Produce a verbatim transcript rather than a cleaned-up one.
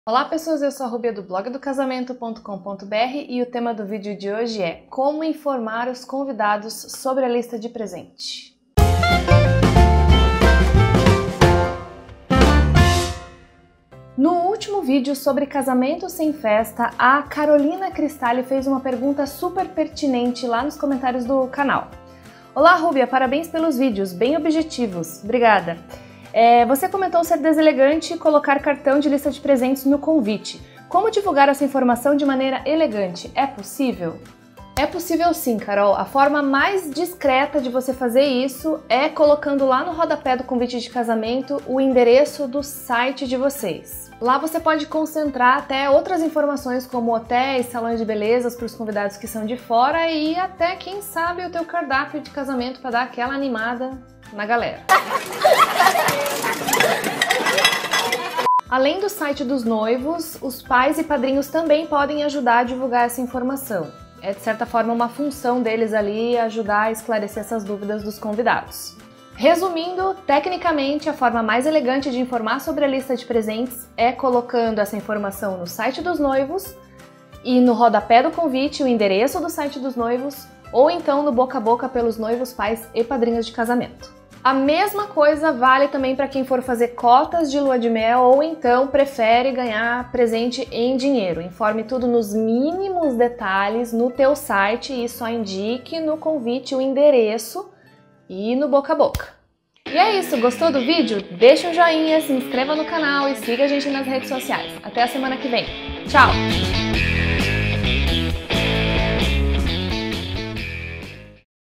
Olá pessoas, eu sou a Rubia do blog do casamento ponto com ponto br e o tema do vídeo de hoje é como informar os convidados sobre a lista de presente. No último vídeo sobre casamento sem festa, a Carolina Cristalli fez uma pergunta super pertinente lá nos comentários do canal. Olá Rubia, parabéns pelos vídeos, bem objetivos, obrigada. É, você comentou ser deselegante colocar cartão de lista de presentes no convite. Como divulgar essa informação de maneira elegante? É possível? É possível sim, Carol. A forma mais discreta de você fazer isso é colocando lá no rodapé do convite de casamento o endereço do site de vocês. Lá você pode concentrar até outras informações como hotéis, salões de belezas para os convidados que são de fora e até, quem sabe, o teu cardápio de casamento para dar aquela animada na galera. Além do site dos noivos, os pais e padrinhos também podem ajudar a divulgar essa informação. É, de certa forma, uma função deles ali ajudar a esclarecer essas dúvidas dos convidados. Resumindo, tecnicamente, a forma mais elegante de informar sobre a lista de presentes é colocando essa informação no site dos noivos e no rodapé do convite o endereço do site dos noivos ou então no boca a boca pelos noivos, pais e padrinhos de casamento. A mesma coisa vale também para quem for fazer cotas de lua de mel ou então prefere ganhar presente em dinheiro. Informe tudo nos mínimos detalhes no teu site e só indique no convite o endereço e no boca a boca. E é isso, gostou do vídeo? Deixa um joinha, se inscreva no canal e siga a gente nas redes sociais. Até a semana que vem. Tchau!